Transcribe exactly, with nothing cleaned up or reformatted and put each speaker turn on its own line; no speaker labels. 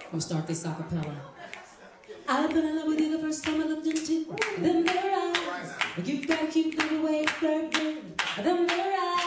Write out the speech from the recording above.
We'll start this a cappella. I fell in love with you the first time I looked into them their eyes. You gotta keep them away, flirting them their eyes.